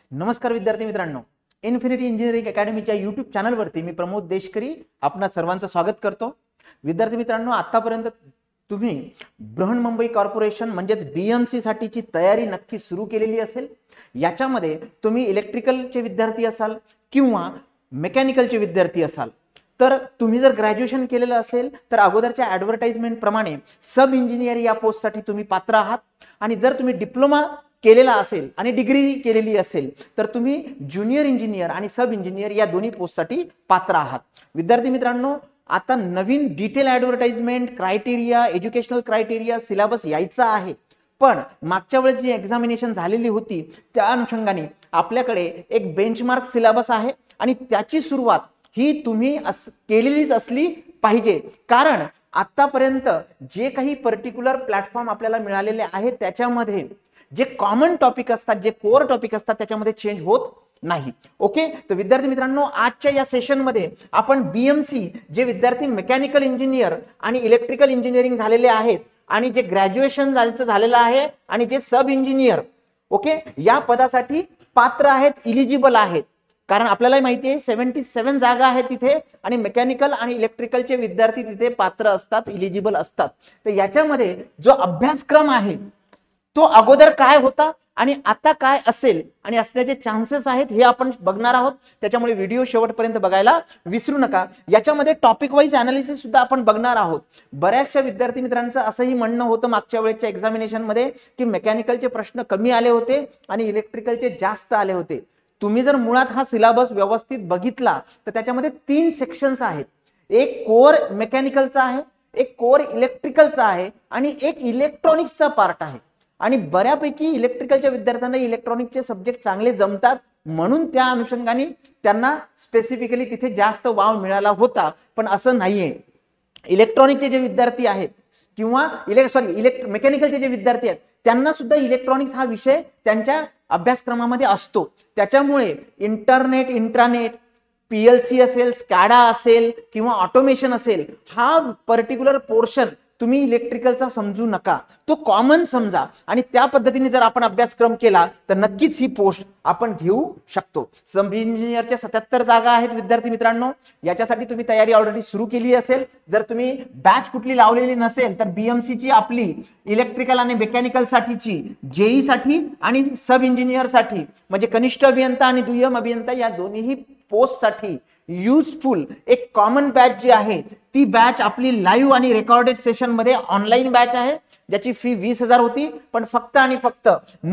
नमस्कार विद्यार्थी मित्रांनो, इन्फिनिटी इंजिनिअरिंग अकॅडमीच्या यूट्यूब चॅनलवरती मी प्रमोद देशकरी आपणा सर्वांचं स्वागत करतो। विद्यार्थी मित्रांनो, आतापर्यंत तुम्ही बृहन्मुंबई कॉर्पोरेशन म्हणजेच बीएमसी साठीची तयारी नक्की सुरू केलेली असेल। याच्यामध्ये तुम्ही इलेक्ट्रिकलचे विद्यार्थी असाल किंवा मेकॅनिकलचे विद्यार्थी असाल, तर तुम्ही जर ग्रॅज्युएशन केलेलं असेल तर अगोदरच्या ॲडव्हर्टाइजमेंट प्रमाणे सब इंजिनियर या पोस्टसाठी तुम्ही पात्र आहात। आणि जर तुम्ही डिप्लोमा केलेला असेल आणि डिग्री केलेली असेल तर तुम्ही ज्युनियर इंजिनियर आणि सब इंजिनियर या दोन्ही पोस्टसाठी पात्र आहात। विद्यार्थी मित्रांनो, आता नवीन detail advertisement, criteria, educational criteria, syllabus यायचा आहे। पण मागच्या वेळेस जी एक्झामिनेशन झालेली होती त्या अनुषंगाने आपल्याकडे एक बेंचमार्क सिलेबस आहे आणि त्याची सुरुवात ही तुम्ही केलेलीच असली पाहिजे। कारण आतापर्यंत जे काही पर्टिक्युलर प्लॅटफॉर्म आपल्याला मिळालेले आहेत त्याच्यामध्ये जे कॉमन टॉपिक असतात, जे कोर टॉपिक असतात त्याच्यामध्ये चेंज होत नाही। ओके, तर विद्यार्थी मित्रांनो, आजच्या या सेशन मध्ये आपण बीएमसी जे विद्यार्थी मेकॅनिकल इंजिनियर आणि इलेक्ट्रिकल इंजिनिअरिंग झालेले आहेत आणि जे ग्रॅज्युएशन झालेलं आहे आणि जे सब इंजिनियर ओके या पदासाठी पात्र आहेत, इलिजिबल आहेत। कारण आपल्याला माहिती आहे 77 जागा आहेत तिथे आणि मेकॅनिकल आणि इलेक्ट्रिकलचे विद्यार्थी तिथे पात्र असतात, इलिजिबल असतात। तर याच्यामध्ये जो अभ्यासक्रम आहे तो अगोदर काय होता आणि आता काय असेल आणि असण्याचे चान्सेस आहेत हे आपण बघणार आहोत। त्याच्यामुळे व्हिडिओ शेवटपर्यंत बघायला विसरू नका। याच्यामध्ये टॉपिक वाईज अनालिसिस सुद्धा आपण बघणार आहोत। बऱ्याचशा विद्यार्थी मित्रांचं असंही म्हणणं होतं मागच्या वेळेच्या एक्झामिनेशन मध्ये की मेकॅनिकलचे प्रश्न कमी आले होते आणि इलेक्ट्रिकलचे जास्त आले होते। तुम्ही जर मुळात हा सिलेबस व्यवस्थित बघितला तर त्याच्यामध्ये 3 सेक्शन्स आहेत। एक कोर मेकॅनिकलचा आहे, एक कोर इलेक्ट्रिकलचा आहे आणि एक इलेक्ट्रॉनिक्सचा पार्ट आहे। आणि बऱ्यापैकी इलेक्ट्रिकलच्या विद्यार्थ्यांना इलेक्ट्रॉनिकचे सब्जेक्ट चांगले जमतात म्हणून त्या अनुषंगाने त्यांना स्पेसिफिकली तिथे जास्त वाव मिळाला होता। पण असं नाहीये। इलेक्ट्रॉनिकचे जे विद्यार्थी आहेत किंवा मेकॅनिकलचे जे विद्यार्थी आहेत त्यांना सुद्धा इलेक्ट्रॉनिक्स हा विषय त्यांच्या अभ्यासक्रमामध्ये असतो। त्याच्यामुळे इंटरनेट, इंट्रानेट, पीएलसी असेल, स्कॅडा असेल किंवा ऑटोमेशन असेल, हा पर्टिक्युलर पोर्शन तुम्ही इलेक्ट्रिकलचा समजू नका, तो कॉमन समजा आणि त्या पद्धतीने जर आपण अभ्यासक्रम केला तर नक्कीच ही पोस्ट आपण घेऊ शकतो। सब इंजिनियरच्या 77 जागा आहेत विद्यार्थी मित्रांनो। याच्यासाठी तुम्ही तयारी ऑलरेडी सुरू केली असेल। जर तुम्ही बॅच कुठली लावलेली नसेल तर बीएमसी ची आपली इलेक्ट्रिकल आणि मेकॅनिकल साठीची, जेई साठी आणि सब इंजिनियर साठी म्हणजे कनिष्ठ अभियंता आणि दुय्यम अभियंता या दोन्ही पोस्ट साठी युजफुल एक कॉमन बॅच जी आहे ती बॅच आपली लाईव्ह आणि रेकॉर्डेड सेशन मध्ये ऑनलाईन बॅच आहे, ज्याची फी 20,000 होती, पण फक्त आणि फक्त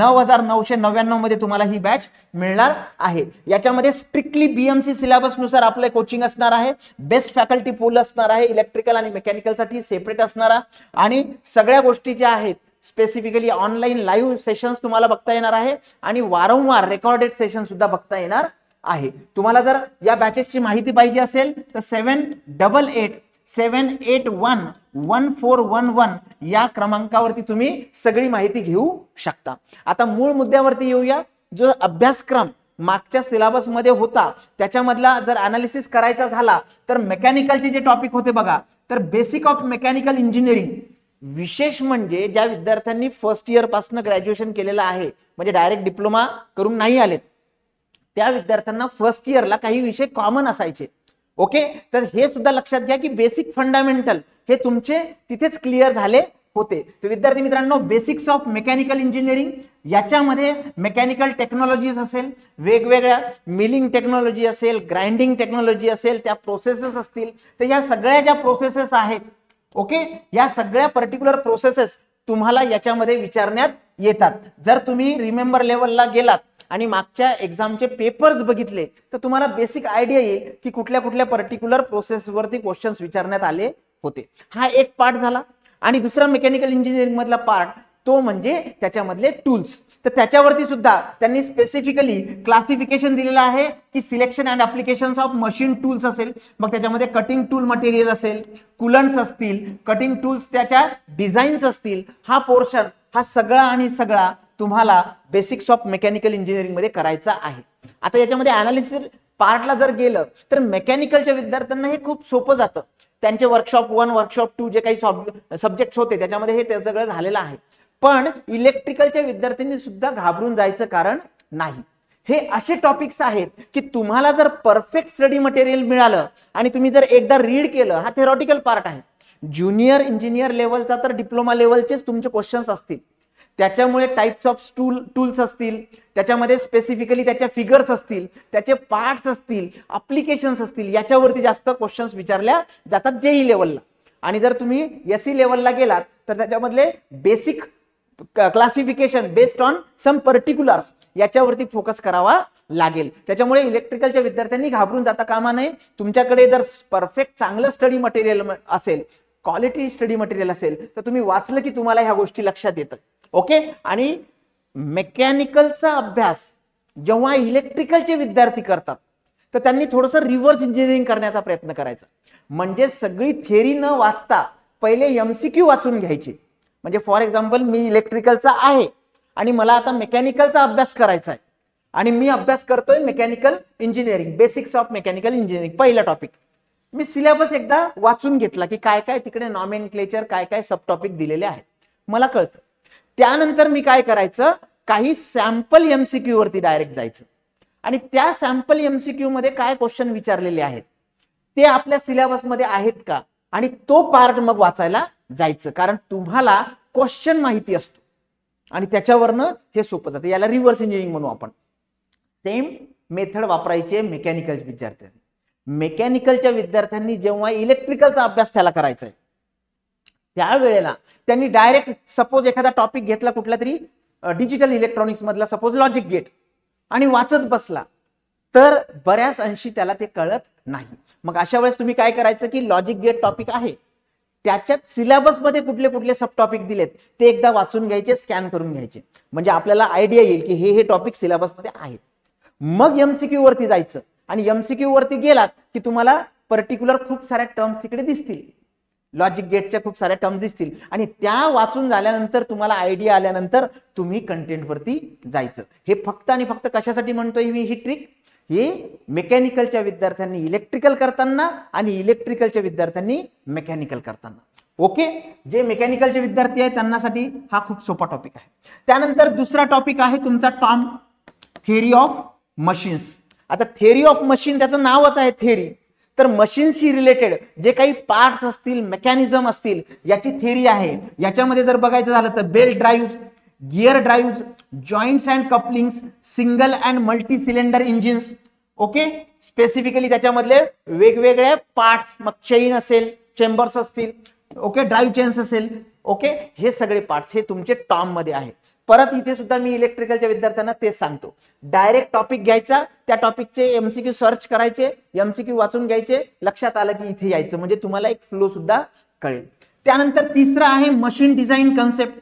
9,999 मध्ये तुम्हाला ही बॅच मिळणार आहे। याच्यामध्ये स्ट्रिक्टली बीएमसी सिलेबस नुसार आपले कोचिंग असणार आहे, बेस्ट फॅकल्टी पूल असणार आहे, इलेक्ट्रिकल आणि मेकॅनिकल साठी सेपरेट असणारा आणि सगळ्या गोष्टी ज्या आहेत स्पेसिफिकली ऑनलाईन लाईव्ह सेशन्स तुम्हाला बघता येणार आहे आणि वारंवार रेकॉर्डेड सेशन सुद्धा बघता येणार आहे। तुम्हाला जर या बॅचेसची माहिती पाहिजे असेल तर 7887811411 या क्रमांकावरती तुम्ही सगळी माहिती घेऊ शकता। आता मूळ मुद्द्यावरती येऊया। जो अभ्यासक्रम मागच्या सिलेबस मध्ये होता त्याच्यामधला जर अनालिसिस करायचा झाला तर मेकॅनिकलचे जे टॉपिक होते बघा, तर बेसिक ऑफ मेकॅनिकल इंजिनिअरिंग, विशेष म्हणजे ज्या विद्यार्थ्यांनी फर्स्ट इयर पासून ग्रॅज्युएशन केलेलं आहे म्हणजे डायरेक्ट डिप्लोमा करून नाही आलेत त्या विद्यार्थ्यांना फर्स्ट इयरला काही विषय कॉमन असायचे। ओके, तर हे सुद्धा लक्षात घ्या की बेसिक फंडामेंटल हे तुमचे तिथेच क्लिअर झाले होते। तर विद्यार्थी मित्रांनो, बेसिक्स ऑफ मेकॅनिकल इंजिनिअरिंग याच्यामध्ये मेकॅनिकल टेक्नॉलॉजीज असेल, वेगवेगळ्या मिलिंग टेक्नॉलॉजी असेल, ग्राइंडिंग टेक्नॉलॉजी असेल, त्या प्रोसेसेस असतील, तर या सगळ्या ज्या प्रोसेसेस आहेत ओके, या सगळ्या पर्टिक्युलर प्रोसेसेस तुम्हाला याच्यामध्ये विचारण्यात येतात। जर तुम्ही रिमेंबर लेवलला गेलात आणि मागच्या एक्झामचे पेपर्स बघितले तर तुम्हाला बेसिक आयडिया येईल की कुठल्या कुठल्या पर्टिक्युलर प्रोसेस वरती क्वेश्चन्स विचारण्यात आले होते। हा एक पार्ट झाला। आणि दुसरा मेकॅनिकल इंजिनिअरिंग मधला पार्ट तो म्हणजे त्याच्यामधले टूल्स। तर त्याच्यावरती सुद्धा त्यांनी स्पेसिफिकली क्लासिफिकेशन दिलेलं आहे की selection and applications of machine tools असेल, मग त्याच्यामध्ये कटिंग टूल मटेरियल असेल, कूलंट्स असतील, कटिंग टूल्स त्याच्या डिझाईन्स असतील, हा पोर्शन हा सगळा आणि सगळा तुम्हाला बेसिक्स ऑफ मेकॅनिकल इंजिनिअरिंग मध्ये करायचा आहे। आता याच्यामध्ये अनालिसिस पार्टला जर गेलं तर मेकॅनिकलच्या विद्यार्थ्यांना हे खूप सोपं जातं। त्यांचे वर्कशॉप 1, वर्कशॉप 2 जे काही सब्जेक्ट्स होते त्याच्यामध्ये हे ते सगळं झालेलं आहे। पण इलेक्ट्रिकलच्या विद्यार्थ्यांनी सुद्धा घाबरून जायचं कारण नाही। हे असे टॉपिक्स आहेत की तुम्हाला जर परफेक्ट स्टडी मटेरियल मिळालं आणि तुम्ही जर एकदा रीड केलं, हा थेरॉटिकल पार्ट आहे. ज्युनियर इंजिनियर लेवलचा तर डिप्लोमा लेवलचेच तुमचे क्वेश्चन्स असतील. त्याच्यामुळे टाइप्स ऑफ टूल्स असतील, त्याच्यामध्ये स्पेसिफिकली त्याच्या फिगर्स असतील, त्याचे पार्ट्स असतील, अप्लिकेशन्स असतील, याच्यावरती जास्त क्वेश्चन्स विचारल्या जातात जेई लेवलला. आणि जर तुम्ही एसई लेवलला गेलात तर त्याच्यामधले basic classification based on some particulars याच्यावरती फोकस करावा लागेल. त्याच्यामुळे इलेक्ट्रिकलच्या विद्यार्थ्यांनी घाबरून जाता कामा नये. तुमच्याकडे जर परफेक्ट चांगलं स्टडी मटेरियल असेल, क्वालिटी स्टडी मटेरियल असेल, तर तुम्ही वाचलं की तुम्हाला ह्या गोष्टी लक्षात येतात. ओके. आणि मेकॅनिकलचा अभ्यास जेव्हा इलेक्ट्रिकलचे विद्यार्थी करतात तर त्यांनी थोडंसं रिव्हर्स इंजिनिअरिंग करण्याचा प्रयत्न करायचा. म्हणजे सगळी थिअरी न वाचता पहिले एमसीक्यू वाचून घ्यायचे. म्हणजे फॉर एक्झाम्पल मी इलेक्ट्रिकलचा आहे आणि मला आता मेकॅनिकलचा अभ्यास करायचा आहे आणि मी अभ्यास करतोय mechanical engineering, basics of mechanical engineering, पहिला टॉपिक. मी सिलेबस एकदा वाचून घेतला की काय काय तिकडे नॉमेनक्लेचर, काय काय सब टॉपिक दिलेले आहेत, मला कळतं. त्यानंतर मी काय करायचं, काही सॅम्पल एमसीक्यू वरती डायरेक्ट जायचं आणि त्या सॅम्पल एमसीक्यू मध्ये काय क्वेश्चन विचारलेले आहेत ते आपल्या सिलेबस मध्ये आहेत का, आणि तो पार्ट मग वाचायला जायचं. कारण तुम्हाला क्वेश्चन माहिती असतो आणि त्याच्यावरनं हे सोपं जातं. याला रिव्हर्स इंजिनिअरिंग म्हणू आपण. सेम मेथड वापरायची मेकॅनिकल विद्यार्थ्यांनी. मेकॅनिकलच्या विद्यार्थ्यांनी जेव्हा इलेक्ट्रिकलचा अभ्यास त्याला करायचा आहे त्यावेळेला त्यांनी डायरेक्ट सपोज एखादा टॉपिक घेतला कुठला तरी डिजिटल इलेक्ट्रॉनिक्स मधला, सपोज लॉजिक गेट, आणि वाचत बसला तर बऱ्याच अंशी त्याला ते कळत नाही. मग अशा वेळेस तुम्ही काय करायचं की लॉजिक गेट टॉपिक आहे, त्याच्यात सिलेबस मध्ये कुठले कुठले सब टॉपिक दिलेत ते एकदा वाचून घ्यायचे, स्कॅन करून घ्यायचे, म्हणजे आपल्याला आयडिया येईल की हे टॉपिक सिलेबस मध्ये आहेत. मग एमसीक्यू वरती जायचं आणि एमसीक्यू वरती गेलात की तुम्हाला पर्टिक्युलर खूप साऱ्या टर्म्स तिकडे दिसतील, लॉजिक गेटच्या खूप साऱ्या टर्म्स दिसतील, आणि त्या वाचून झाल्यानंतर तुम्हाला आयडिया आल्यानंतर तुम्ही कंटेंट वरती जायचं. हे फक्त आणि फक्त कशासाठी म्हणतोय मी ही ट्रिक, हे मेकॅनिकलच्या विद्यार्थ्यांनी इलेक्ट्रिकल करताना आणि इलेक्ट्रिकलच्या विद्यार्थ्यांनी मेकॅनिकल करताना. ओके. जे मेकॅनिकलचे विद्यार्थी आहेत त्यांनासाठी हा खूप सोपा टॉपिक आहे. त्यानंतर दुसरा टॉपिक आहे तुमचा टॉम, थिअरी ऑफ मशीन्स. आता थिअरी ऑफ मशीन त्याचं नावच आहे थिअरी, तर मशीनशी रिलेटेड जे काही पार्ट्स असतील, मेकॅनिझम असतील, याची थिअरी आहे. याच्यामध्ये जर बघायचं झालं तर belt drive, gear drive, joints and couplings, single and multi cylinder engines. Okay. Specifically त्याच्यामधले वेगवेगळे पार्ट्स, मग चेन असेल, चेंबर्स असतील, ओके, ड्राईव्ह चेन्स असेल, ओके, हे सगळे पार्ट्स हे तुमचे टॉम मध्ये आहेत. परत इथे सुद्धा मी इलेक्ट्रिकलच्या विद्यार्थ्यांना तेच सांगतो, डायरेक्ट टॉपिक घ्यायचा, त्या टॉपिकचे एमसीक्यू सर्च करायचे, एमसीक्यू वाचून घ्यायचे, लक्षात आलं की इथे यायचं, म्हणजे तुम्हाला एक फ्लो सुद्धा कळेल. त्यानंतर तिसरं आहे machine design concept.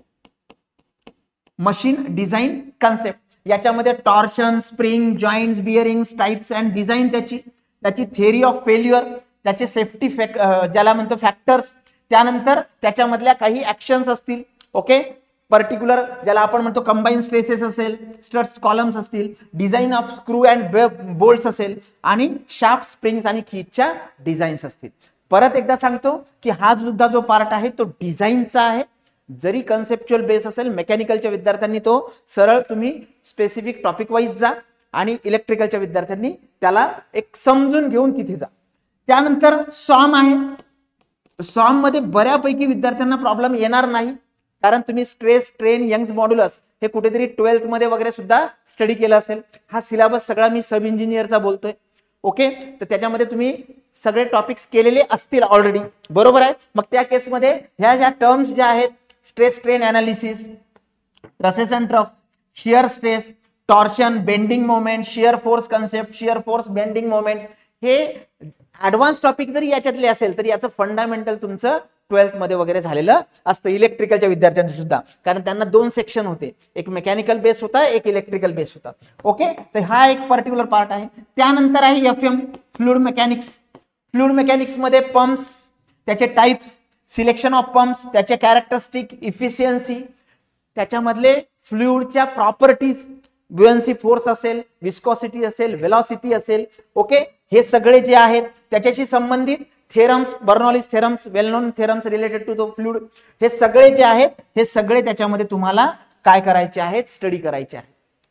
Machine design concept याच्यामध्ये torsion, spring, joints, bearings, types and design, त्याची थिअरी ऑफ फेल्युअर, त्याचे सेफ्टी ज्याला म्हणतो फॅक्टर्स, त्यानंतर त्याच्यामधल्या काही ऍक्शन्स असतील, ओके, पर्टिक्युलर ज्याला आपण म्हणतो कंबाईन स्ट्रेसेस असेल, स्ट्रट्स कॉलम्स असतील, design of screw and bolts असेल, आणि शाफ्ट, स्प्रिंग्स आणि कीजच्या डिझाईन्स असतील. परत एकदा सांगतो की हा सुद्धा जो पार्ट आहे तो डिझाईनचा आहे. जरी कन्सेप्च्युअल बेस असेल, मेकॅनिकलच्या विद्यार्थ्यांनी तो सरळ तुम्ही स्पेसिफिक टॉपिक वाईज जा आणि इलेक्ट्रिकलच्या विद्यार्थ्यांनी त्याला एक समजून घेऊन तिथे जा. त्यानंतर सॉम आहे. सॉम मध्ये बऱ्यापैकी विद्यार्थ्यांना प्रॉब्लेम येणार नाही, कारण तुम्ही स्ट्रेस, स्ट्रेन, यंग्स मॉड्युलस हे कुठेतरी 12th मध्ये वगैरे सुद्धा स्टडी केलं असेल. हा सिलेबस सगळा मी सब इंजिनियरचा बोलतोय. ओके. तर त्याच्यामध्ये तुम्ही सगळे टॉपिक्स केलेले असतील ऑलरेडी, बरोबर आहे. मग त्या केसमध्ये ह्या ज्या टर्म्स ज्या आहेत, stress strain analysis, trusses and trough, shear stress, torsion, bending moment, shear force concept, shear force, bending moment, हे ऍडव्हान्स टॉपिक जरी याच्यातले असेल तरी याचं फंडामेंटल तुमचं 12th मध्ये वगैरे झालेलं असतं इलेक्ट्रिकलच्या विद्यार्थ्यांचं सुद्धा, कारण त्यांना 2 सेक्शन होते, एक मेकॅनिकल बेस होता, एक इलेक्ट्रिकल बेस होता. ओके. तर हा एक पर्टिक्युलर पार्ट आहे. त्यानंतर आहे FM, fluid mechanics. Fluid mechanics मध्ये पंप्स, त्याचे टाइप्स, सिलेक्शन ऑफ पंप्स, त्याचे कॅरेक्टरिस्टिक, इफिशियन्सी, त्याच्यामधले फ्लुइडच्या प्रॉपर्टीज, ब्युएन्सी फोर्स असेल, विस्कॉसिटी असेल, वेलॉसिटी असेल, ओके, हे सगळे जे आहेत त्याच्याशी संबंधित theorems, Bernoulli's theorems, well known theorems related to the fluid, हे सगळे जे आहेत हे सगळे त्याच्यामध्ये तुम्हाला काय करायचे आहेत, स्टडी करायचे आहेत.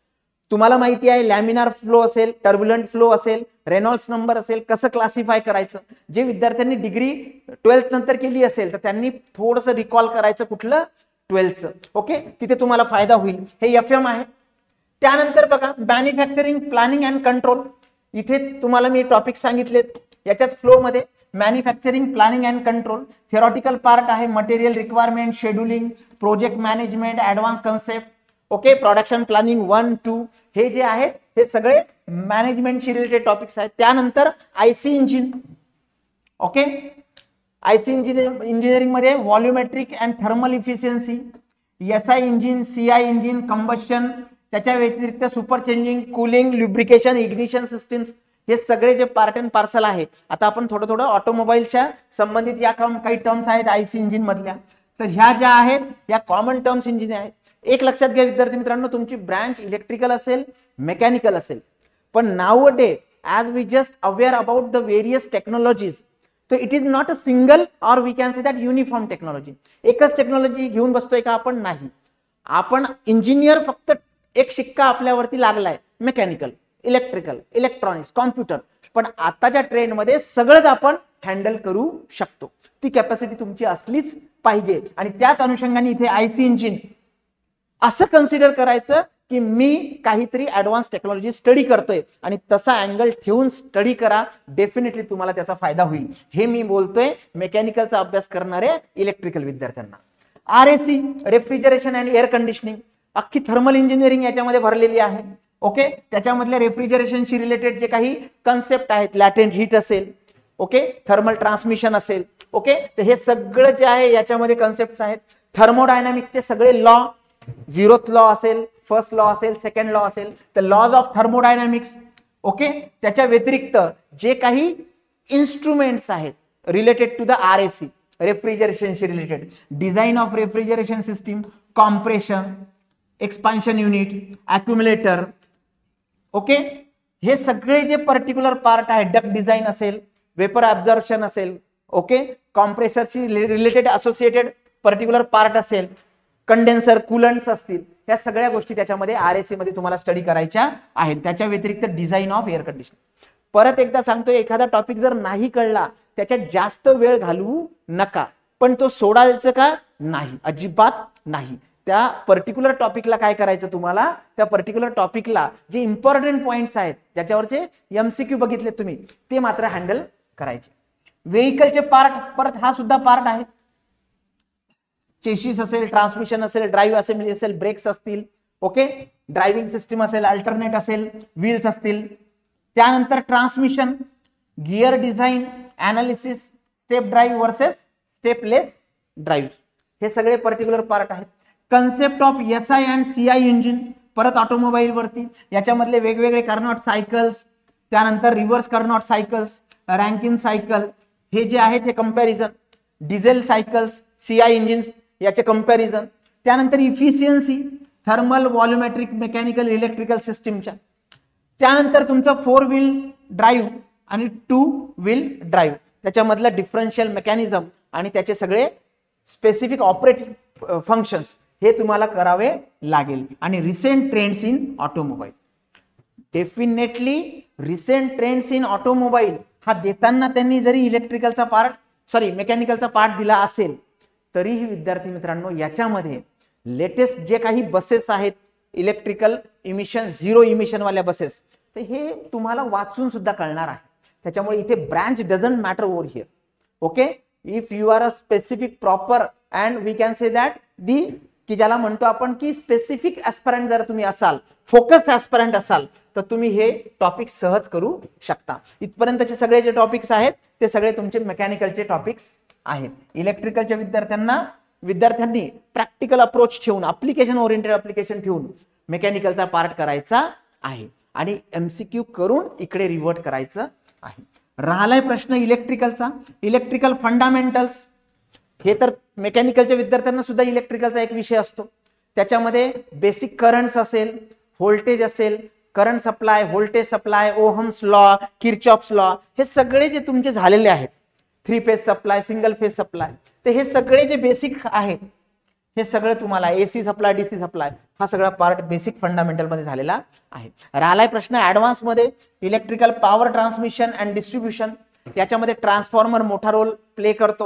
तुम्हाला माहिती आहे लॅमिनार फ्लो असेल, टर्ब्युलंट फ्लो असेल, रेनॉल्ड्स नंबर असेल, कसं क्लासिफाय करायचं. जे विद्यार्थ्यांनी डिग्री 12th नंतर केली असेल तर त्यांनी थोडंसं रिकॉल करायचं कुठलं 12th. ओके, तिथे तुम्हाला फायदा होईल. हे FM आहे. त्यानंतर बघा मॅन्युफॅक्चरिंग प्लॅनिंग अँड कंट्रोल. इथे तुम्हाला मी टॉपिक सांगितलेत याच्याच फ्लो मध्ये. Manufacturing planning and control theoretical part आहे. Material requirement, scheduling, project management, advance concept. Okay, production planning 1, 2 हे जे आहेत हे सगळे मॅनेजमेंटशी रिलेटेड टॉपिक्स आहेत. त्यानंतर IC engine. Okay, IC engineering मध्ये volumetric and thermal efficiency, SI engine, CI engine, combustion, त्याच्या व्यतिरिक्त super changing, cooling, lubrication, ignition systems, हे सगळे जे पार्ट अँड पार्सल आहे. आता आपण थोडं ऑटोमोबाईलच्या संबंधित या काही टर्म्स आहेत आयसी इंजिन मधल्या, तर ह्या ज्या आहेत या कॉमन टर्म्स इंजिन आहेत. एक लक्षात घ्या विद्यार्थी मित्रांनो, तुमची ब्रांच इलेक्ट्रिकल असेल, मेकॅनिकल असेल, पण now day as we just aware about the various technologies, तो it is not a single or we can say that uniform technology. एकच टेक्नॉलॉजी घेऊन बसतोय का आपण? नाही. आपण इंजिनियर फक्त एक शिक्का आपल्यावरती लागलाय, मेकॅनिकल, इलेक्ट्रिकल, इलेक्ट्रॉनिक्स, कॉम्प्युटर, पण आताच्या ट्रेंड मध्ये सगळंच आपण हँडल करू शकतो. ती कॅपॅसिटी तुमची असलीच पाहिजे. आणि त्याच अनुषंगाने इथे आयसी इंजिन असं कन्सिडर करायचं की मी काहीतरी ऍडव्हान्स टेक्नॉलॉजी स्टडी करतोय आणि तसा अँगल ठेवून स्टडी करा, डेफिनेटली तुम्हाला त्याचा फायदा होईल. हे मी बोलतोय मेकॅनिकलचा अभ्यास करणाऱ्या इलेक्ट्रिकल विद्यार्थ्यांना. RAC refrigeration and air conditioning, अख्खी थर्मल इंजिनिअरिंग याच्यामध्ये भरलेली आहे. ओके, त्याच्यामधल्या रेफ्रिजरेशनशी रिलेटेड जे काही कन्सेप्ट आहेत, लॅटेंट हीट असेल, ओके, थर्मल ट्रान्समिशन असेल, ओके, तर हे सगळं जे आहे याच्यामध्ये कन्सेप्ट आहेत. थर्मोडायनामिक्सचे सगळे लॉ, 0th लॉ असेल, फर्स्ट लॉ असेल, सेकंड लॉ असेल, तर लॉज ऑफ थर्मोडायनामिक्स. ओके, त्याच्या व्यतिरिक्त जे काही इन्स्ट्रुमेंट्स आहेत रिलेटेड टू द RAC रेफ्रिजरेशनशी related, design of refrigeration system, compression, expansion unit, accumulator. Okay, हे सगळे जे पर्टिक्युलर पार्ट आहे, डक्ट डिझाइन असेल, वेपर ऍब्झॉर्प्शन असेल, ओके, कॉम्प्रेसरशी रिलेटेड असोसिएटेड पर्टिक्युलर पार्ट असेल, कंडेन्सर, कूलंट्स असतील, या सगळ्या गोष्टी त्याच्यामध्ये RAC मध्ये तुम्हाला स्टडी करायच्या आहेत. त्याच्या व्यतिरिक्त डिझाइन ऑफ एअर कंडिशनिंग. परत एकदा सांगतो, एखादा टॉपिक जर नाही कळला त्याच्यात जास्त वेळ घालवू नका, पण तो सोडायचं का? नाही, अजिबात नाही. त्या पर्टिक्युलर टॉपिकला काय करायचं तुम्हाला, त्या पर्टिक्युलर टॉपिकला जे इम्पॉर्टंट पॉइंट्स आहेत ज्याच्यावरचे MCQ बघितले तुम्ही, ते मात्र हँडल करायचे. व्हेइकलचे पार्ट, परत हा सुद्धा पार्ट आहे. चेसिस असेल, ट्रान्समिशन असेल, ड्राईव्ह असेंब्ली असेल, ब्रेक्स असतील, ओके, ड्रायव्हिंग सिस्टीम असेल, अल्टरनेट असेल, व्हील्स असतील. त्यानंतर transmission, gear design, analysis, step drive versus stepless drive, हे सगळे पर्टिक्युलर पार्ट आहेत. Concept of SI and CI engine, परत ऑटोमोबाईल वरती, याच्यामधले वेगवेगळे कार्नॉट सायकल्स, त्यानंतर reverse Carnot cycles, Rankine cycle, हे जे आहेत हे comparison, diesel cycles, CI engines याचे कंपॅरिझन. त्यानंतर efficiency, thermal, volumetric, mechanical, electrical सिस्टीमच्या. त्यानंतर तुमचा 4 व्हील ड्राईव्ह आणि 2 व्हील ड्राईव्ह, त्याच्यामधला डिफरन्शियल मेकॅनिझम आणि त्याचे सगळे स्पेसिफिक ऑपरेटिंग फंक्शन्स हे तुम्हाला करावे लागेल. आणि recent trends in automobile, definitely recent trends in automobile हा देताना त्यांनी जरी इलेक्ट्रिकलचा पार्ट मेकॅनिकलचा पार्ट दिला असेल तरीही विद्यार्थी मित्रांनो याच्यामध्ये लेटेस्ट जे काही बसेस आहेत इलेक्ट्रिकल इमिशन, 0 इमिशन वाल्या बसेस, तर हे तुम्हाला वाचून सुद्धा कळणार आहे. त्याच्यामुळे इथे branch doesn't matter over here. Okay, if you are a specific proper and we can say that the, की ज्याला म्हणतो आपण की स्पेसिफिक ऍस्पिरंट जर तुम्ही असाल, फोकस्ड ऍस्पिरंट असाल, तर तुम्ही हे टॉपिक सहज करू शकता. इथपर्यंतचे सगळे जे टॉपिक्स आहेत ते सगळे तुमचे मेकॅनिकलचे टॉपिक्स आहेत. इलेक्ट्रिकलच्या विद्यार्थ्यांनी प्रॅक्टिकल अप्रोच ठेवून, अप्लिकेशन ओरिएंटेड अप्लिकेशन ठेवून मेकॅनिकलचा पार्ट करायचा आहे आणि MCQ करून इकडे रिव्हर्ट करायचं आहे. राहिलाय प्रश्न इलेक्ट्रिकलचा, इलेक्ट्रिकल फंडामेंटल्स. हे तर मेकॅनिकलच्या विद्यार्थ्यांना सुद्धा इलेक्ट्रिकलचा एक विषय असतो. त्याच्यामध्ये बेसिक करंट्स असेल, व्होल्टेज असेल, current supply, voltage supply, Ohm's law, Kirchhoff's law, हे सगळे जे तुमचे झालेले आहेत, 3 phase supply, single phase supply, तर हे सगळे जे बेसिक आहेत हे सगळं तुम्हाला एसी सप्लाय, डीसी सप्लाय हा सगळा पार्ट बेसिक फंडामेंटल मध्ये झालेला आहे. राहिलाय प्रश्न ऍडव्हान्स मध्ये electrical power transmission and distribution, याच्यामध्ये ट्रान्सफॉर्मर मोठा रोल प्ले करतो.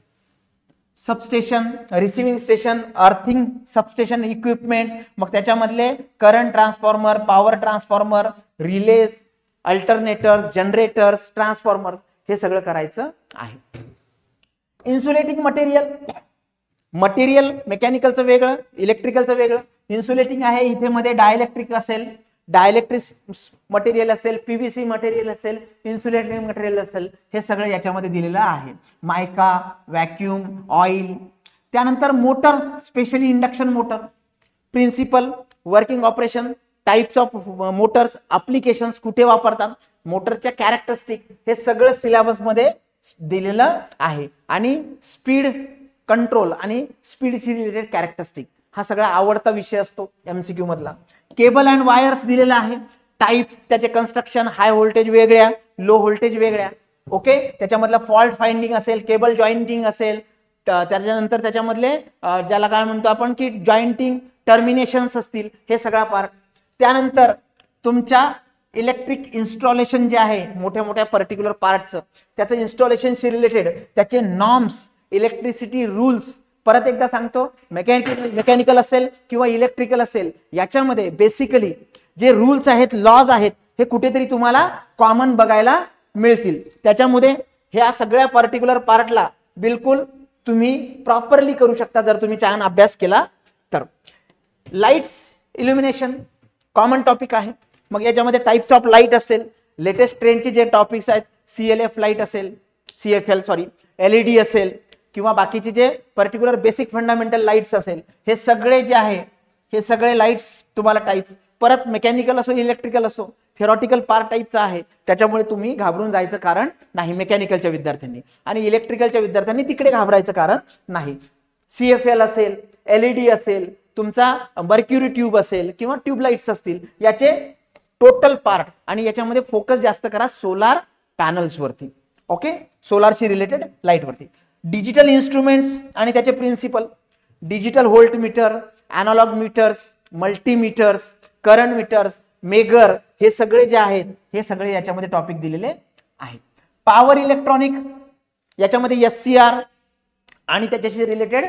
Substation, receiving station, earthing substation equipments, मग त्याच्यामधले current transformer, power transformer, relays, alternators, generators, transformer हे सगळं करायचं आहे. इन्सुलेटिंग मटेरियल मेकॅनिकलचं वेगळं, इलेक्ट्रिकलचं वेगळं. इन्सुलेटिंग आहे इथे मध्ये डायइलेक्ट्रिक असेल, डायइलेक्ट्रिक मटेरियल असेल, पीव्हीसी मटेरियल असेल, इन्सुलेटिंग मटेरियल असेल, हे सगळं याच्यामध्ये दिलेलं आहे. Mica, vacuum, oil. त्यानंतर motor, specially induction motor, principle, working operation, types of motors, applications कुठे वापरतात, मोटरच्या कॅरेक्टरिस्टिक, हे सगळं सिलेबस मध्ये दिलेलं आहे. आणि स्पीड कंट्रोल आणि स्पीडशी रिलेटेड कॅरेक्टरिस्टिक हा सगळा आवडता विषय असतो एमसीक्यू मधला. केबल अँड वायर्स दिलेला आहे, टाइप्स, त्याचे कन्स्ट्रक्शन, हाय व्होल्टेज वेगळ्या, लो व्होल्टेज वेगळ्या. ओके, त्याच्यामधला फॉल्ट फाइंडिंग असेल, केबल जॉईंटिंग असेल, त्याच्यानंतर त्याच्यामधले ज्याला काय म्हणतो आपण की जॉईंटिंग टर्मिनेशन्स असतील, हे सगळा पार्ट. त्यानंतर तुमच्या इलेक्ट्रिक इन्स्टॉलेशन जे आहे मोठ्या मोठ्या पर्टिक्युलर पार्टचं, त्याचं इन्स्टॉलेशनशी रिलेटेड त्याचे नॉर्म्स, इलेक्ट्रिसिटी रूल्स. परत एकदा सांगतो, मेकॅनिकल असेल किंवा इलेक्ट्रिकल असेल, याच्यामध्ये बेसिकली जे रूल्स आहेत, लॉज आहेत, हे कुठेतरी तुम्हाला कॉमन बघायला मिळतील. त्याच्यामध्ये ह्या सगळ्या पर्टिक्युलर पार्टला बिलकुल तुम्ही प्रॉपरली करू शकता जर तुम्ही छान अभ्यास केला तर. लाईट्स, इल्युमिनेशन कॉमन टॉपिक आहे. मग याच्यामध्ये टाइप्स ऑफ लाईट असेल, लेटेस्ट ट्रेंडचे जे टॉपिक्स आहेत, CLF लाईट असेल, CFL LED असेल, किंवा बाकीचे जे पर्टिक्युलर बेसिक फंडामेंटल लाईट्स असेल, हे सगळे जे आहे हे सगळे लाईट्स तुम्हाला टाइप. परत मेकॅनिकल असो, इलेक्ट्रिकल असो, थेरॉटिकल पार्ट टाइपचा आहे, त्याच्यामुळे तुम्ही घाबरून जायचं कारण नाही मेकॅनिकलच्या विद्यार्थ्यांनी, आणि इलेक्ट्रिकलच्या विद्यार्थ्यांनी तिकडे घाबरायचं कारण नाही. CFL असेल, LED असेल, तुमचा मर्क्युरी ट्यूब असेल किंवा ट्यूबलाइट्स असतील, याचे टोटल पार्ट, आणि याच्यामध्ये फोकस जास्त करा सोलार पॅनल्स वरती. ओके, सोलारशी रिलेटेड लाईट वरती. डिजिटल इन्स्ट्रुमेंट्स आणि त्याचे principle, digital volt meter, analog meters, multimeters, current meters, megger, हे सगळे जे आहेत हे सगळे याच्यामध्ये टॉपिक दिलेले आहेत. पॉवर इलेक्ट्रॉनिक, याच्यामध्ये SCR आणि त्याच्याशी रिलेटेड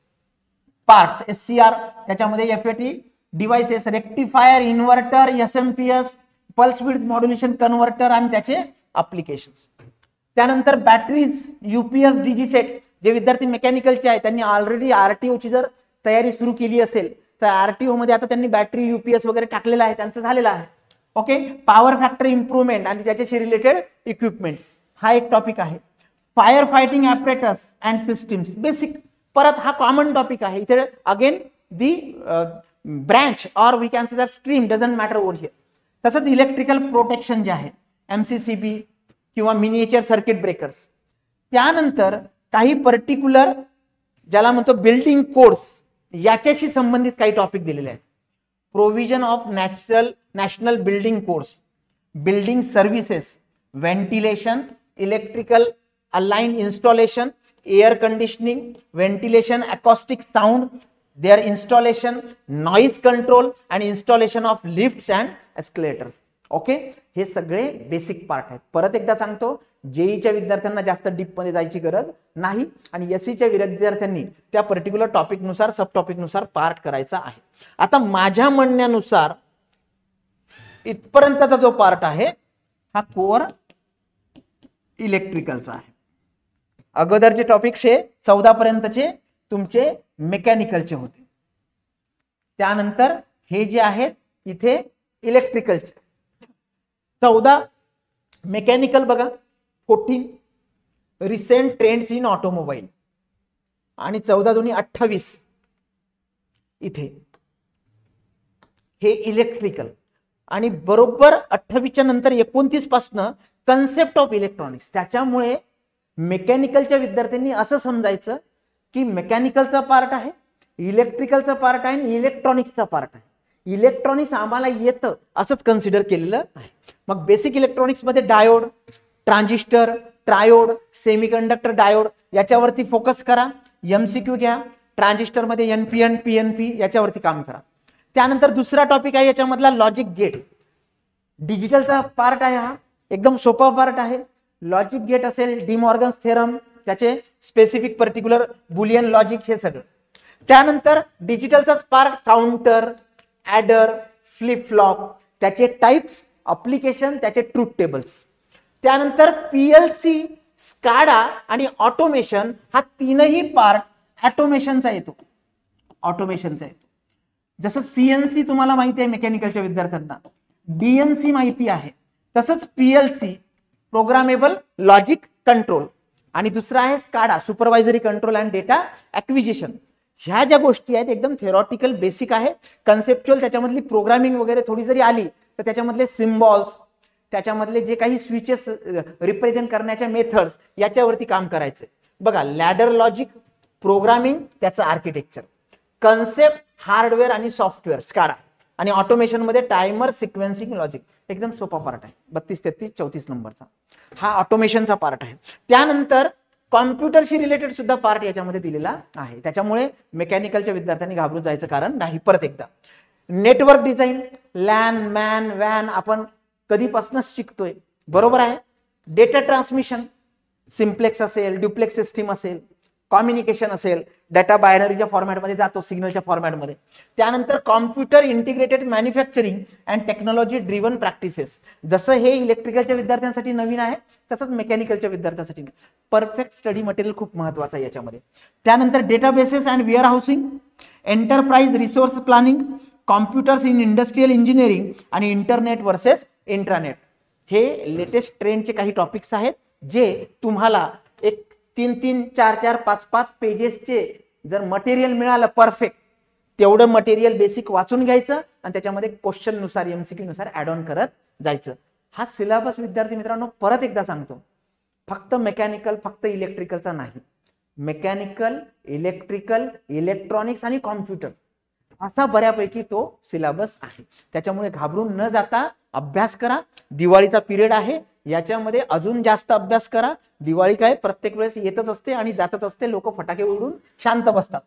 पार्ट्स, SCR, त्याच्यामध्ये FAT devices, rectifier, inverter, SMPS, pulse width modulation converter आणि त्याचे अप्लिकेशन्स. त्यानंतर बॅटरीज, UPS, DG सेट. जे विद्यार्थी मेकॅनिकलचे आहेत त्यांनी ऑलरेडी RTO ची जर तयारी सुरू केली असेल तर RTO मध्ये आता त्यांनी बॅटरी, UPS वगैरे टाकलेला आहे, त्यांचं झालेलं आहे. ओके, पॉवर फॅक्टर इम्प्रूव्हमेंट आणि त्याच्याशी रिलेटेड इक्विपमेंट्स हा एक टॉपिक आहे. Fire fighting apparatus and systems basic, परत हा कॉमन टॉपिक आहे. इथे again the branch or we can say that stream doesn't matter over here. तसंच इलेक्ट्रिकल प्रोटेक्शन जे आहे, MCCB किंवा मिनिएचर सर्किट ब्रेकर्स. त्यानंतर काही पर्टिक्युलर ज्याला म्हणतो बिल्डिंग कोड्स, याच्याशी संबंधित काही टॉपिक दिलेले आहेत. Provision of national building codes, building services, ventilation, electrical align installation, air conditioning, ventilation, acoustic sound, their installation, noise control आणि installation of lifts and escalators. Okay, हे सगळे बेसिक पार्ट आहेत. परत एकदा सांगतो, जेईच्या विद्यार्थ्यांना जास्त डीप मध्ये जायची गरज नाही, आणि SCच्या विद्यार्थ्यांनी त्या पर्टिक्युलर टॉपिक नुसार, सब टॉपिक नुसार पार्ट करायचा आहे. आता माझ्या म्हणण्यानुसार इथपर्यंतचा जो पार्ट आहे हा कोअर इलेक्ट्रिकलचा आहे. अगोदरचे टॉपिक्स हे 14 पर्यंतचे तुमचे मेकॅनिकलचे होते. त्यानंतर हे जे आहेत इथे इलेक्ट्रिकलचे. 14 मेकॅनिकल बघा, 14 रिसेंट ट्रेंड्स इन ऑटोमोबाईल, आणि 14 दोन्ही 28 इथे हे इलेक्ट्रिकल. आणि बरोबर 28च्या नंतर 29 पासनं कन्सेप्ट ऑफ इलेक्ट्रॉनिक्स. त्याच्यामुळे मेकॅनिकलच्या विद्यार्थ्यांनी असं समजायचं की मेकॅनिकलचा पार्ट आहे, इलेक्ट्रिकलचा पार्ट आहे आणि इलेक्ट्रॉनिक्सचा पार्ट आहे. इलेक्ट्रॉनिक्स आम्हाला येतं असंच कन्सिडर केलेलं आहे. मग बेसिक इलेक्ट्रॉनिक्स मध्ये diode, transistor, triode, semiconductor diode याच्यावरती फोकस करा. MCQ घ्या. ट्रान्झिस्टर मध्ये एनपीएन पीएनपी याच्यावरती काम करा. त्यानंतर दुसरा टॉपिक आहे याच्यामधला लॉजिक गेट. डिजिटलचा पार्ट आहे, हा एकदम सोपा पार्ट आहे. लॉजिक गेट असेल, डिमॉर्गन्स थेरम, त्याचे स्पेसिफिक पर्टिक्युलर बुलियन लॉजिक, हे सगळं. त्यानंतर डिजिटलचाच part counter, adder, flip flop, त्याचे टाइप्स, अप्लिकेशन, त्याचे ट्रूथ टेबल्स. त्यानंतर पीएलसी, स्काडा आणि ऑटोमेशन, हा तीनही पार्ट ऑटोमेशनचा येतो. ऑटोमेशनचा येतो. जसं सीएनसी तुम्हाला माहिती आहे मेकॅनिकलच्या विद्यार्थ्यांना, डीएनसी माहिती आहे, तसंच पीएलसी प्रोग्रामेबल लॉजिक कंट्रोल, आणि दुसरा आहे SCADA supervisory control and data acquisition. ह्या ज्या गोष्टी आहेत एकदम थेरॉटिकल बेसिक आहे. कन्सेप्च्युअल त्याच्यामधली प्रोग्रामिंग वगैरे थोडी जरी आली तर त्याच्यामधले सिम्बॉल्स, त्याच्यामधले जे काही स्विचेस रिप्रेझेंट करण्याच्या मेथड्स, याच्यावरती काम करायचं. बघा, लॅडर लॉजिक, प्रोग्रामिंग, त्याचं आर्किटेक्चर, कन्सेप्ट, हार्डवेअर आणि सॉफ्टवेअर स्काडा, आणि ऑटोमेशन मध्ये टायमर, सिक्वेन्सिंग, लॉजिक. एकदम सोपा पार्ट आहे. 32, 33, 34 नंबरचा हा ऑटोमेशनचा पार्ट आहे. त्यानंतर कॉम्प्युटरशी रिलेटेड सुद्धा पार्ट याच्यामध्ये दिलेला आहे. त्याच्यामुळे मेकॅनिकलच्या विद्यार्थ्यांनी घाबरून जायचं कारण नाही. परत एकदा, नेटवर्क डिझाईन, लॅन, मॅन, वॅन आपण कधीपासूनच शिकतोय, बरोबर आहे. डेटा ट्रान्समिशन, सिम्प्लेक्स असेल, ड्युप्लेक्स सिस्टीम असेल, कम्युनिकेशन असेल, डाटा बायनरीच्या फॉर्मॅटमध्ये जातो, सिग्नलच्या फॉर्मॅटमध्ये. त्यानंतर computer integrated manufacturing and technology driven practices. जसं हे इलेक्ट्रिकलच्या विद्यार्थ्यांसाठी नवीन आहे, तसंच मेकॅनिकलच्या विद्यार्थ्यांसाठी परफेक्ट स्टडी मटेरियल खूप महत्वाचं आहे याच्यामध्ये. त्यानंतर databases and warehousing, enterprise resource planning, computers in industrial engineering आणि इंटरनेट वर्सेस इंट्रानेट. हे लेटेस्ट ट्रेंडचे काही टॉपिक्स आहेत जे तुम्हाला एक 3-3, 4-4, 5-5 पेजेसचे जर मटेरियल मिळालं परफेक्ट, तेवढं मटेरियल बेसिक वाचून घ्यायचं आणि त्याच्यामध्ये क्वेश्चन नुसार, एमसीक्यू नुसार ऍड ऑन करत जायचं. हा सिलेबस विद्यार्थी मित्रांनो परत एकदा सांगतो, फक्त मेकॅनिकल, फक्त इलेक्ट्रिकलचा नाही. मेकॅनिकल, इलेक्ट्रिकल, इलेक्ट्रॉनिक्स आणि कॉम्प्युटर असा बऱ्यापैकी तो सिलेबस आहे. त्याच्यामुळे घाबरून न जाता अभ्यास करा. दिवाळीचा पिरियड आहे, याच्यामध्ये अजून जास्त अभ्यास करा. दिवाळी काय प्रत्येक वेळेस येतच असते आणि जातच असते, लोक फटाके उडून शांत बसतात.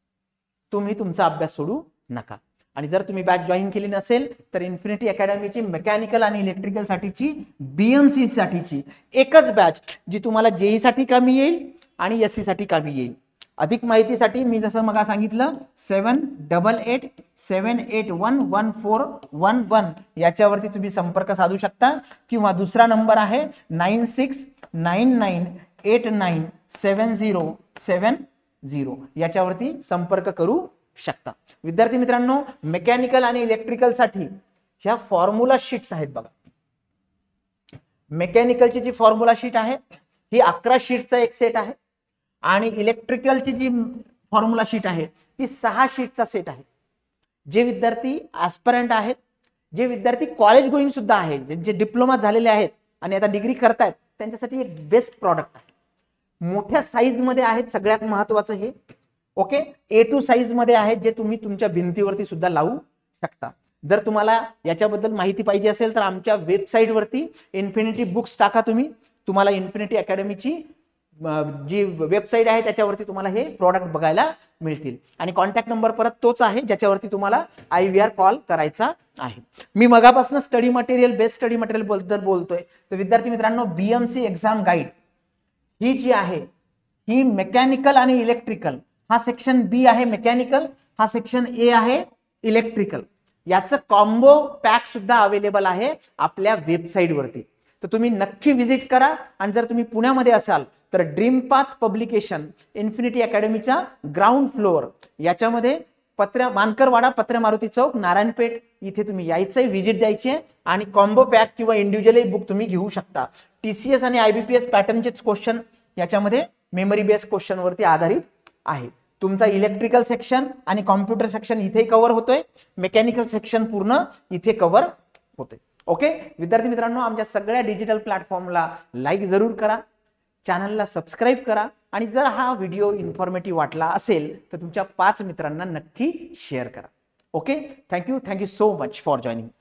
तुम्ही तुमचा अभ्यास सोडू नका. आणि जर तुम्ही बॅच जॉईन केली नसेल तर इन्फिनिटी अकॅडमीची मेकॅनिकल आणि इलेक्ट्रिकल साठीची, बीएमसी साठीची एकच बॅच जी तुम्हाला जेई साठी कामी येईल आणि एससी साठी कामी येईल. अधिक माहितीसाठी मी जसं मग सांगितलं 7888711411 याच्यावरती तुम्ही संपर्क साधू शकता, किंवा दुसरा नंबर आहे 9699897070 याच्यावरती संपर्क करू शकता. विद्यार्थी मित्रांनो, मेकॅनिकल आणि इलेक्ट्रिकल साठी ह्या फॉर्म्युला शीट्स आहेत बघा. मेकॅनिकलची जी फॉर्म्युला शीट आहे ही 11 शीटचा एक सेट आहे, आणि इलेक्ट्रिकलची जी फॉर्म्युला शीट आहे ती 6 शीटचा सेट आहे. जे विद्यार्थी ऍस्पिरंट आहेत, जे विद्यार्थी कॉलेज गोईंग सुद्धा आहेत, ज्यांचे डिप्लोमा झालेले आहेत आणि आता डिग्री करतायत, त्यांच्यासाठी एक बेस्ट प्रॉडक्ट आहे. मोठ्या साईज मध्ये आहेत, सगळ्यात महत्वाचं हे. ओके, A2 साईज मध्ये आहेत, जे तुम्ही तुमच्या भिंतीवरती सुद्धा लावू शकता. जर तुम्हाला याच्याबद्दल माहिती पाहिजे असेल तर आमच्या वेबसाईट वरती इन्फिनिटी बुक्स टाका तुम्ही, तुम्हाला इन्फिनिटी अकॅडमीची जी वेबसाईट आहे त्याच्यावरती तुम्हाला हे प्रॉडक्ट बघायला मिळतील. आणि कॉन्टॅक्ट नंबर परत तोच आहे ज्याच्यावरती तुम्हाला IVR कॉल करायचा आहे. मी मगापासून study material, best study material बद्दल बोलतोय. तर विद्यार्थी मित्रांनो, बीएमसी एक्झाम गाईड ही जी आहे ही मेकॅनिकल आणि इलेक्ट्रिकल, हा सेक्शन बी आहे मेकॅनिकल, हा सेक्शन ए आहे इलेक्ट्रिकल. याचं कॉम्बो पॅक सुद्धा अवेलेबल आहे आपल्या वेबसाईट वरती. तर तुम्ही नक्की व्हिजिट करा. आणि जर तुम्ही पुण्यामध्ये असाल तर ड्रीम पाथ पब्लिकेशन इन्फिनिटी अकॅडमीच्या ग्राउंड फ्लोअर याच्यामध्ये मानकरवाडा, पत्र्या मारुती चौक, नारायणपेठ इथे तुम्ही यायचंय, व्हिजिट द्यायची आहे. आणि कॉम्बो पॅक किंवा इंडिव्हिज्युअली बुक तुम्ही घेऊ शकता. TCS आणि IBPS पॅटर्नचेच क्वेश्चन याच्यामध्ये मेमरी बेस्ड क्वेश्चन वरती आधारित आहे. तुमचा इलेक्ट्रिकल सेक्शन आणि कॉम्प्युटर सेक्शन इथे कव्हर होतोय, मेकॅनिकल सेक्शन पूर्ण इथे कव्हर होतोय. ओके विद्यार्थी मित्रांनो, आमच्या सगळ्या डिजिटल प्लॅटफॉर्मला लाईक जरूर करा, चॅनलला सबस्क्राईब करा, आणि जर हा व्हिडिओ इन्फॉर्मेटिव्ह वाटला असेल तर तुमच्या 5 मित्रांना नक्की शेअर करा. Okay, thank you so much for joining.